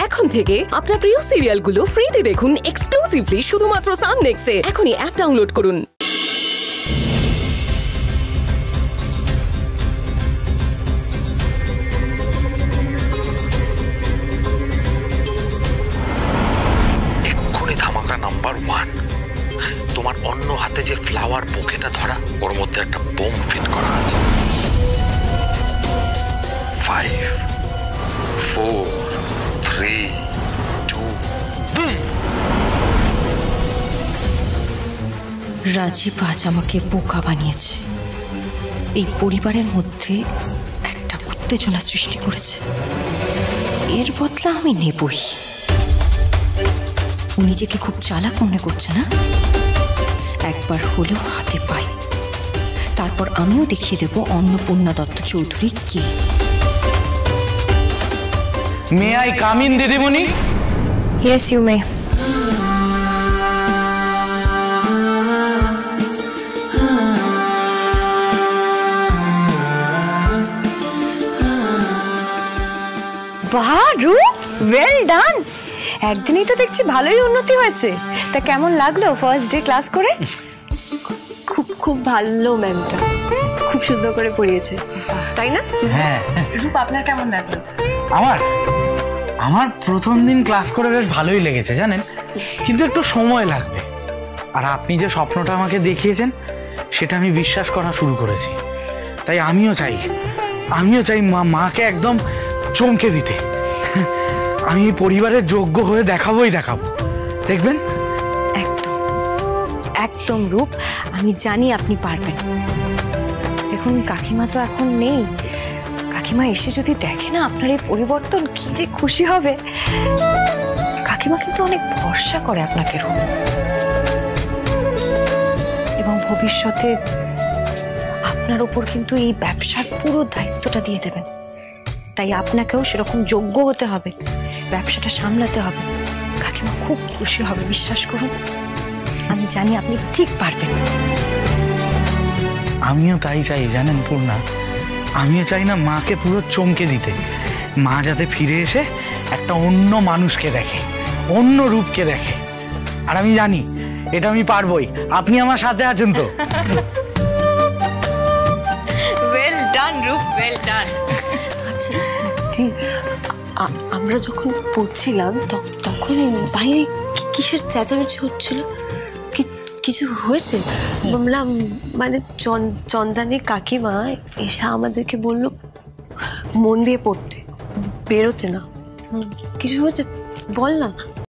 এখন থেকে আপনার প্রিয় সিরিয়ালগুলো ফ্রিতে দেখুন এক্সক্লুসিভলি শুধুমাত্র সান নেক্সটে। এখনই অ্যাপ ডাউনলোড করুন। এক্ষুনি ধামাকা নাম্বার 1, তোমার অন্য হাতে যে ফ্লাওয়ার বুকেটা ধরা, ওর মধ্যে একটা বোম ফিট করা আছে। 5, 4, 3, 2, বুম। রাজীব আজ আমাকে বোকা বানিয়েছে। এই পরিবারের মধ্যে একটা উত্তেজনা সৃষ্টি করেছে। এর বদলা আমি নেবই। ও নিজেকে খুব চালাক মনে করছে না? একবার হলেও হাতে পাই, তারপর আমিও দেখিয়ে দেব অন্নপূর্ণা দত্ত চৌধুরী কে। মে আই কাম ইন দিদিমণি? Yes you may. বাহ রূপ, ওয়েল ডান। একদিনই তো দেখছি ভালোই উন্নতি হয়েছে। তা কেমন লাগলো ফার্স্ট ডে ক্লাস করে? খুব খুব ভালো ম্যামটা, খুব সুন্দর করে পড়িয়েছে, তাই না? হ্যাঁ। রূপ আপনার কেমন লাগলো? আমার প্রথম দিন ক্লাস করে বেশ ভালোই লেগেছে জানেন, কিন্তু একটু সময় লাগবে। আর আপনি যে স্বপ্নটা আমাকে দেখিয়েছেন সেটা আমি বিশ্বাস করা শুরু করেছি। তাই আমিও চাই মাকে একদম চমকে দিতে। আমি পরিবারের যোগ্য হয়ে দেখাবো, দেখবেন। একদম একদম রূপ, আমি জানি আপনি পারবেন। দেখুন কাকিমা তো এখন নেই, কাকিমা এসে যদি দেখে না আপনার এই পরিবর্তন, কি যে খুশি হবে। কাকিমা কিন্তু অনেক ভরসা করে আপনাকে রূপ, এবং ভবিষ্যতে আপনার উপর কিন্তু এই ব্যবসার পুরো দায়িত্বটা দিয়ে দেবেন। তাই আপনাকেও সেরকম যোগ্য হতে হবে, ব্যবসাটা সামলাতে হবে। কাকিমা খুব খুশি হবে, বিশ্বাস করুন। আমি জানি আপনি ঠিক পারবেন। আমিও তাই চাই জানেন পূর্ণা, আমিও চাই না মাকে পুরো চমকে দিতে। মা যাতে ফিরে এসে একটা অন্য মানুষকে দেখে, অন্য রূপকে দেখে। আর আমি জানি এটা আমি পারবই। আপনি আমার সাথে আছেন তো? ওয়েল ডান রূপ, ওয়েল ডান। আচ্ছা দি, আমরা যখন পড়ছিলাম তখন বাইরে কিসের চেঁচামেচি হচ্ছিল? কিছু হয়েছে? বললাম মানে চন্দ্রানী কাকিমা এসে আমাদেরকে বলল মন দিয়ে পড়তে, বেরোতে না। কিছু হয়েছে বল না।